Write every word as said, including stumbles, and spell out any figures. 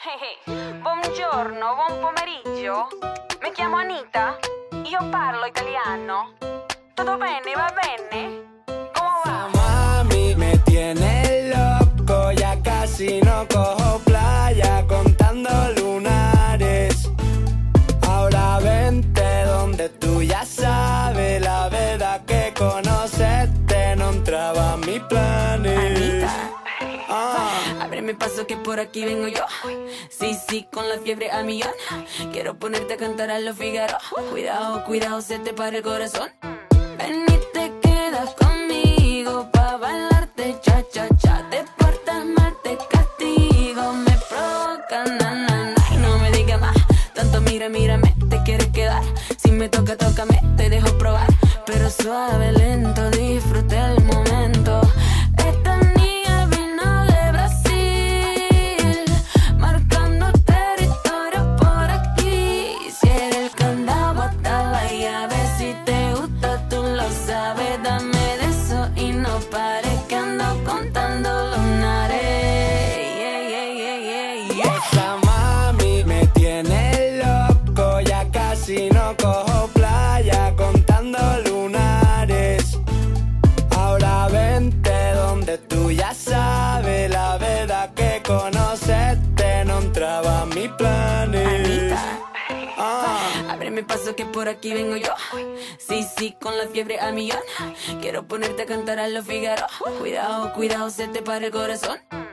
Buongiorno, buon pomeriggio. Mi chiamo Anita. Io parlo italiano. Tutto bene, va bene? ¿Cómo va? Mami, me tiene loco, ya casi no cojo playa contando lunares. Ahora vente donde tú ya sabes, la verdad que conocerte no entraba en mis planes. Anita. Ah. Ábreme paso que por aquí vengo yo. Sí, sí, con la fiebre a millón. Quiero ponerte a cantar a los Figaro. Cuidado, cuidado, se te para el corazón. Ven y te quedas conmigo pa' bailarte cha-cha-cha. Te portas mal, te castigo. Me provoca, na, na, na. Y no me digas más, tanto mira, mírame. Te quieres quedar, si me toca, tócame. Te dejo probar, pero suave, lento. Disfruta el momento. Esta niña vino de Brasil, marcando territorio por aquí. Si eres el candado, bota la llave. Si te gusta, tú lo sabes. Dame de eso y no pares, que ando contando lunares. Yeah, yeah, yeah, yeah, yeah. Esa mami me tiene loco, ya casi no cojo playa contando lunares. Ahora vente donde tú ya sabes, la verdad que conocerte no entraba en mis planes. Anita. Ah. Ábreme paso que por aquí vengo yo. Sí, sí, con la fiebre a millón. Quiero ponerte a cantar a los Figaro. Cuidado, cuidado, se te para el corazón.